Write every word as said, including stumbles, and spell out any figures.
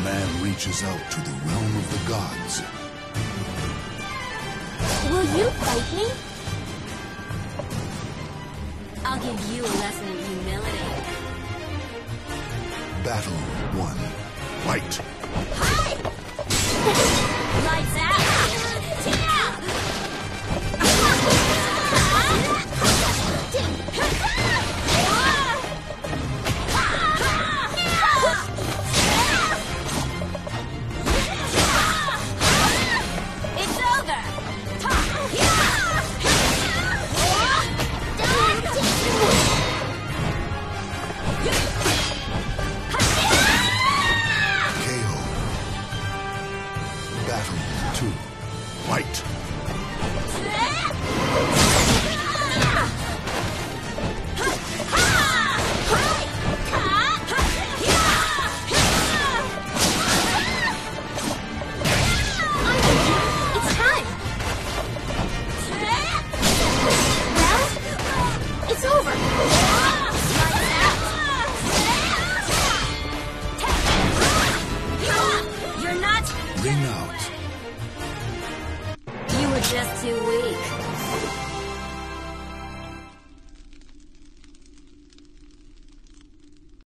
Man reaches out to the realm of the gods. Will you fight me? I'll give you a lesson in humility. Battle one. Fight. Hi! Lights out! It's over! K O. Battle two. Fight. It's time! Well, it's over! You're not... Ring out. You were just too weak.